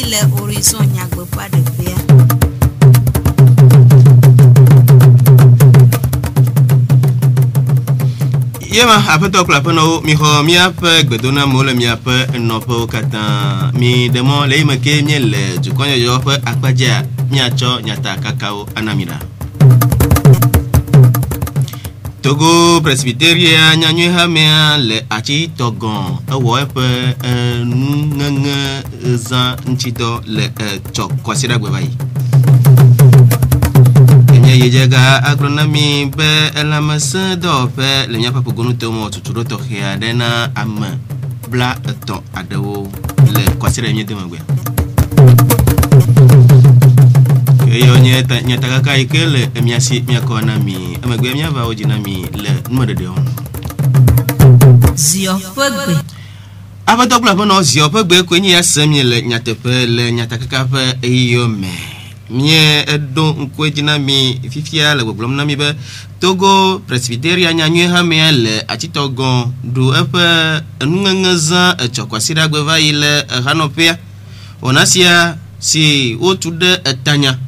le horizon nyagbe pas de pea. Yema apeto klapono mi ho mi ape gbedona mo le mi ape nopo katan mi demo le imeke mi le jukonyo yo pe akpaja mi acho nyata kakao anamira. Togo Presbyteria nyanyu hamea le achi togon ewo epe ngenge za nchito le chok kwasira gwebai. Yejega agronomi be elamase do pe le nya papa gonu tomo tuturo to hia dena am bla to adewo le kwasira mi demagwe yo nyeta nyata kaka ikele emiasi miako na mi amagwe mi ava ojina mi le nmodede on zio pegbe ava to pla no zio pegbe ko nyi asemi le nyatepe le nyata kaka pe eyo me mie edo nkwejina mi fifia le gbogbom na mi be Togo Presbyteria nyanyu ha me le atitogon du epe nungengeza echokwasira gweva ile hanopia onasia si otude etanya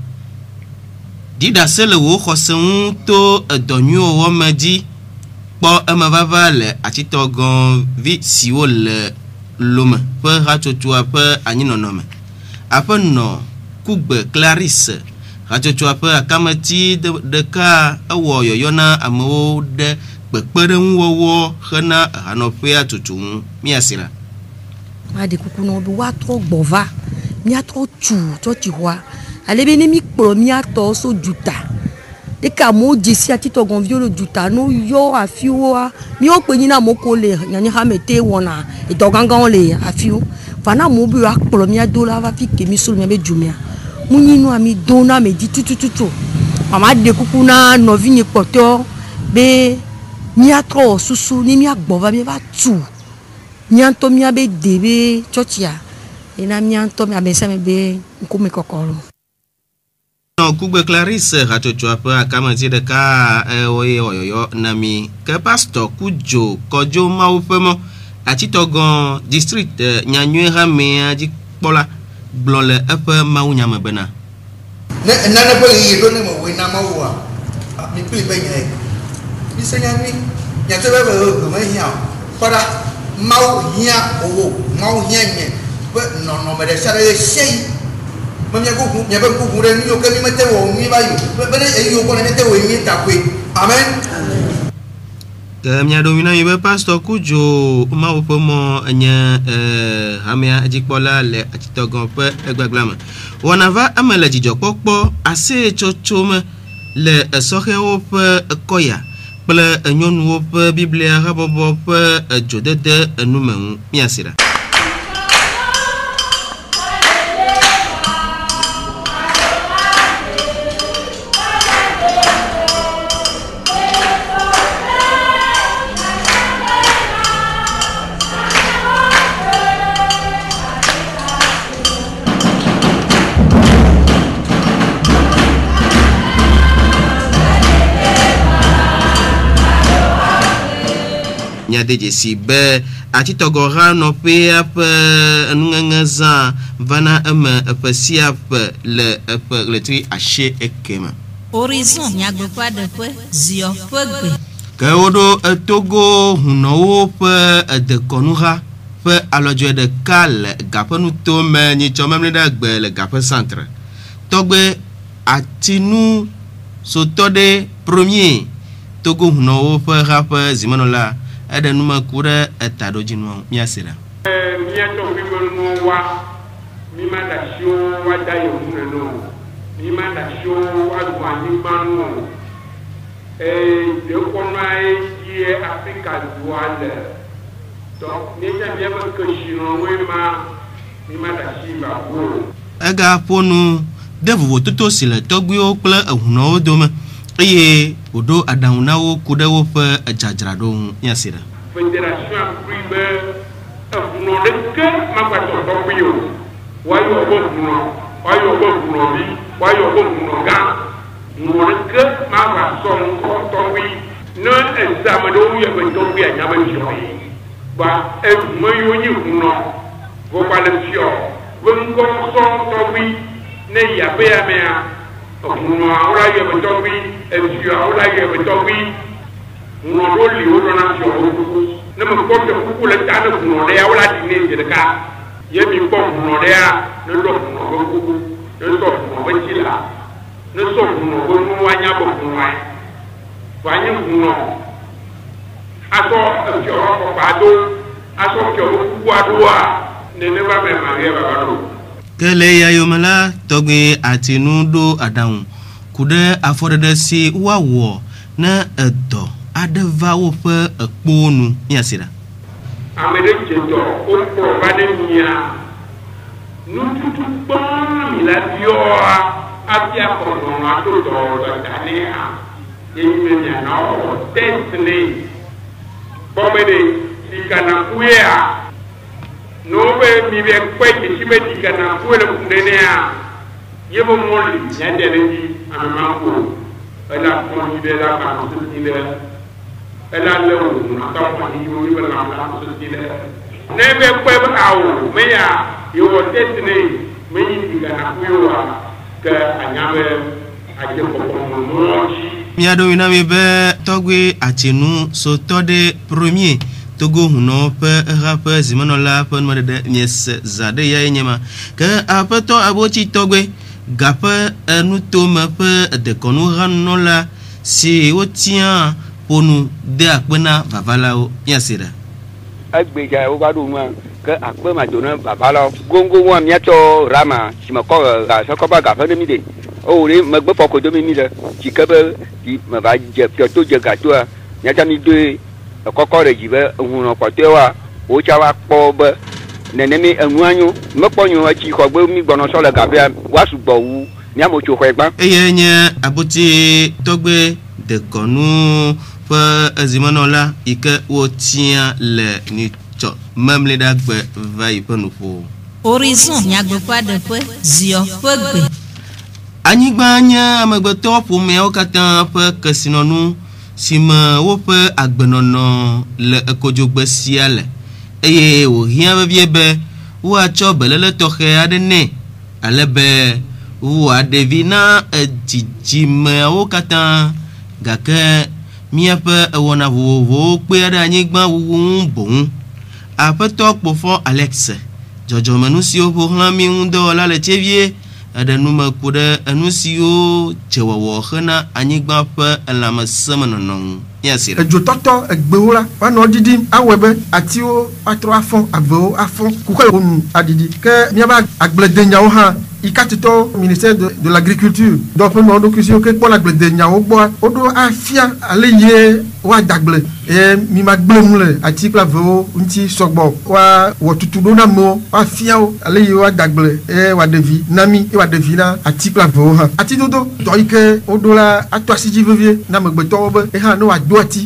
dida sele wo khosen to edonyu wo madi po emavava le atitogon vi siwo le lome pe hachotua pe anyinonome apeno Kugbe Clarisse Rajochua pe akamati de ka awo yoyona amo de peperen wo hana hanopea tutu miasira ade kukuno bi wa tro gbova mi atro tu to ti wa ale be ni mi kpro mi ato so juta de ka mo jesi atito gon violo juta no yo afiwo mi o pe ni na mo ko le nyani ha mete wona e to gangan le afiwo fana mo bi wa kpro mi adola va fi ke mi so mi be jumia muninu ami dona me di tutututu mama de kukuna novi ni poto be mi atro susu ni mi agbova mi va tu mi anto mi abe debe chochia ena mi anto mi abe same be nkome kokoro no Kugbe Clarisse Rajochua pe akamati de ka oyo na mi ke pastor kujo kojo maufemo atitogon district nyanyu ha me aji pola blole epe maunya mebena na pe yi do ne mo we na mawa mi pe be yen mi se nya mi nya te be go me hia para mau hia owo mau hia nye be no me de sare sei mo nya be ku re mi o ke mi mete wo mi ba yu be ne e yu ko ne te wo mi ta kwe amen Mia domina ibe pastor kujo ma opomo anya hamia ajikpola le atitogon pe egbaglama wonava amele jijo popo ase chochome le sohe pe koya ple nyonu pe biblia habobo pe jodede enumen miasira Nyadeje si be atitogora no pe ap nungengeza vana pe si ap le tri ache ekema horizon nyagbe pas de pe zio pegbe ke odo Togo huno pe de konura pe alojo de kal gapenu to me ni chomemle da gbe le gap centre togbe atinu sotode premier Togo huno pe rap zimanola Ede numa kure etado jinwa miasira miato bibonu wa mima da sho wa dayo no mima da sho wa gwani manu de konai ye Africa duale to nita biema ko shino wema mima da shiba wo ega ponu devu toto sile togbi o ple ehuna odoma eye odo adaunawo kudewo pe ajadrado yasira Fédération pribe ehuna de ke magbato togbiyo wayo ogbuna bi wayo ogbuna ga ngoreke magbaso nko togbi no exam do ye be togbi anyaba joyi ba e moyo nyi huno vo kwale fio wengɔ sɔntɔwi ne yabe yamea ŋunɔ awura yɛbɛtɔwi efiɔ awura yɛbɛtɔwi ŋunɔ ɖo li wo ɖɔna fiɔ wo kuku ne me kpɔ fiɔ kuku le ta ne ŋunɔ ɖe ya wole adi ne dze ɖeka ye mi kpɔ ŋunɔ ɖe ya ne ɖɔ ŋunɔ ƒe kuku ne sɔ ŋunɔ ƒe tsi la ne sɔ ŋunɔ ƒe nu wanya be ŋunɔe wanye ŋunɔ asɔ efiɔ ƒe afɔkpa do asɔ fiɔ ƒe kukua doa nenema me maria baba ɖo. Kele yayomela tɔgbe atinu ɖo aɖaŋu ku ɖe afɔɖeɖe si woawɔ ne edɔ aɖe va woƒe ekpowo nu míasi ɖa. Ame ɖe dze dɔ wokplɔ va ɖe mia nututu gbɔn mi la biɔa abia kɔnɔ ato dɔwɔdɔ danea eyi me miana wɔ test ne bɔmɛ de sikanakuya. No be mi be kwai ki be dikana ko le kundene ya yebo moli nyande le di amamango ela ko mi be la ka so tile ela le o na ta ko ni yo be la ka so tile ne be kwai ba awu me ya yo testine me yi dikana ko yo wa ka anyabe aje ko ko mo Miado winawe be togwe atinu so tode premier Togo huno pe rape zimanola pe nwa de mies zade ya enyema ke apeto abochi togwe gape enutome pe de konu ranola si otia ponu de akpena vavala o miasira agbeja o gbadu nwa ke akpe ma jona vavala gongo wa miato rama simako ga sokoba gafe de mi de o re megbe foko do mi de jikebe di ma ba je pioto je gato miata mi do kɔkɔ ɖe dzi be ŋunɔ kpɔtɔewoa wotsa wa kpɔ be nenemi enuanyo mekpɔ nyo etsi xɔ gbe mi gbɔnɔ sɔ le gabea woasugbɔ wu miamo tso xɔe gbã. Eye nye aboti tɔgbe dekɔnu ƒe ezimenɔla yi ke wotia le nitsɔ memle ɖe agbe va yi ƒe nuƒo. Horizon nyagbeƒe aɖeƒe ziɔ ƒe gbe. Anyigba nye amegbetɔ ƒomeawo katã ƒe kesinɔnu si me woƒe agbenɔnɔ le ekodzogbe sia le eye wòhiã vevie be woatsɔ belele tɔxɛ aɖe nɛ ale be woaɖevi na edzidzimeawo katã gake míaƒe ewɔna vovovowo kpea ɖe anyigba wuwu ŋu boŋ. Aƒetɔ kpofɔ Alex dzɔdzɔmenu siwo ƒo xlã mi ŋu dɔwɔla le tsevie eɖe nume ku ɖe enu siwo dzewɔwɔ xena anyigba ƒe elãmesemenɔnɔ ŋu. Míasi ɖe. Edzotɔtɔ egbewo la woanɔ ɖiɖim awɔe be atiwo atrɔ afɔ avewo afɔ kuku le wonu adidi ke míaƒe agbledenyawo hã ikatitɔ ministère de l'agriculture dɔ ƒe mɔɖokui siwo ke kpɔna agbledenyawo gbɔa woɖo afia ale yie woadagble eye mi ma gblẽ nu le ati kple avewo ŋuti sɔgbɔ woawɔ tutu ɖo na amewo woafia wo ale yie woadagble eye woaɖevi na mi eye woaɖevi na ati kple avewo hã atidodo dɔ yi ke woɖo la ato asi dzi vevie na amegbetɔwo be ehã ne woado ati.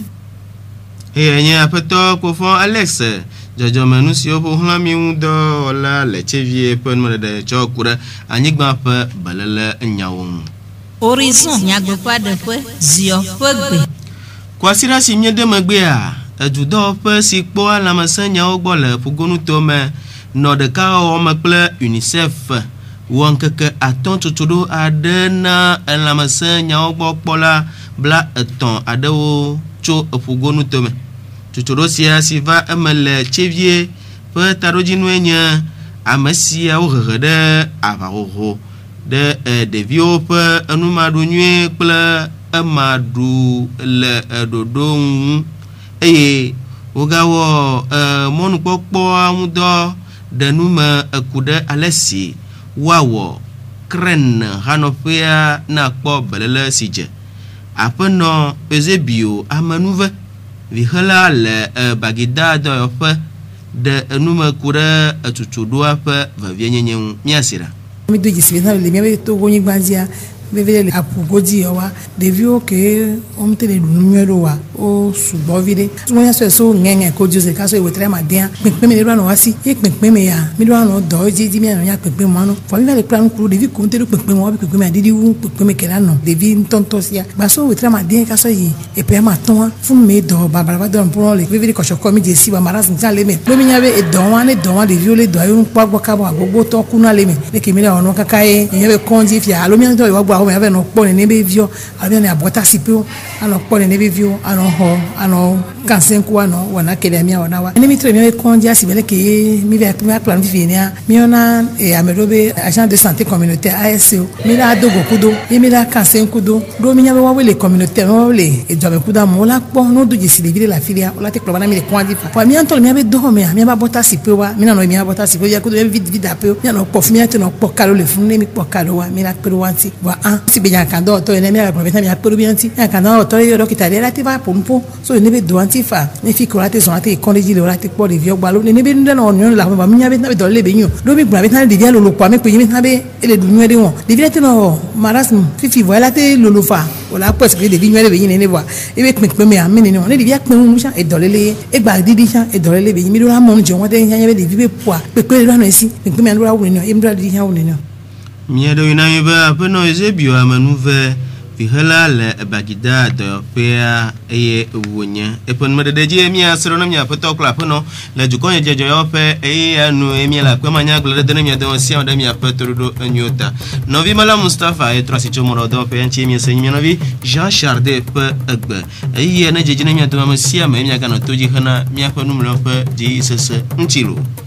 Eye nye aƒetɔ kpofɔ Alex dzɔdzɔmenu siwo ƒo xlã mi ŋu dɔwɔla le tsevie ƒe numeɖeɖe tsɔ ku ɖe anyigba ƒe belele nyawo ŋu. Horizon nyagbeƒe aɖeƒe ziɔ ƒe gbe. Kwasira si míede megbea edudɔwɔƒe si kpɔ lãmesẽnyawo gbɔ le ƒogonuto me nɔ ɖeka wɔwɔ me kple UNICEF wɔ ŋkeke atɔ̃ tsotsoɖo aɖe na lãmesẽnyawo gbɔ kpɔla bla etɔ̃ aɖewo tso eƒogonuto me. Tsotsoɖo sia si va eme le tsevie ƒe taɖodzinue nye ame siawo hehe ɖe aʋahoho ɖe ɖeviwo ƒe enumaɖonyuie kple emaɖu le ɖoɖo ŋu eye wogawɔ mɔnukpɔkpɔa ŋu dɔ ɖe nume eku ɖe ale si woawɔ kren hanɔƒea na kpɔ belele si dze. Aƒenɔ Ezebio amenuve vixela le Bagida dɔyɔƒe ɖe enume ku ɖe etutuɖoa ƒe vevienyenye ŋu. Míasi ɖa. Mi do dzisi na le mi to go nyigba dzia bevele apugodi wa devio ke omtele numero wa o subovide sonya so ngenge ko jose kaso e wetre madia pinpin mi no wasi e pinpin mi ya mi do no do ji mi ya pinpin mo no for mi le plan kuru devi ko ntelu pinpin mo bi pinpin mi adidi wu pinpin mi kela no devi ntontosia ba so wetre madia kaso yi e pe ma ton fun me do baba do pro le bevele ko shoko mi je si wa maras nja le me lo mi nya be e do wa devi le do ayo pa gbo ka bo agbo to kuna le me le ke mi le ono kakae nya be konji fia lo mi do wa gbo ave no pone ne be vio ave ne abota sipo ano pone ne be vio ano ho ano kansen ku ano wana kele mi wana wa ne mi tre mi konji asibele ke mi ve plan vivenia mi ona e amerobe agent de santé communautaire ASO mi la dogo kudo mi la kansen kudo do mi nya be wa le communautaire wa le e do be kuda mo la po no do jisi de la filia o la te klobana mi le konji fa mi antol mi be do mi ba bota sipo wa mi na no mi abota sipo ya kudo vide apio mi no po mi ate no po kalo le fun ne mi po kalo wa mi la pero wanti wa an si be ya kando to ne mi la profeta mi apero bi anti ya kando to yo dokita le la te va pompo so ne be do anti fa ne fi ko la te so ate college le la te po le vio gbalo ne be nde no onyo la ba mi nya be na be do le be nyu do mi gba be na de dia lo lo kwa me pe mi na be ele du nyu de won de vie te no marasm fifi voilà te lo lo fa o la po se de vi nyu le be yin ne wa e be pin me amini ne ne de vie pin mu sha e do le e gba didi sha e do le be mi do la mo nje won de nya be de vi be po pe lo na si pin me ndo la wu ne e ndo di nya wu ne Miedo inayeba apeno ezebio amanuve vihela le bagida de pea eye wonya epon medeje mi asro na mi apoto kla apeno le jukonye jeje yope eye anu emi la kwemanya glede de mi de osia de mi apetrudo anyota novi mala Mustafa e trasi chomoro do pe anchi mi senyi novi Jean Charde pe egbe eye na jeje na mi de ma sia ma mi aga no toji hana mi apenu mlo pe di sese nchilo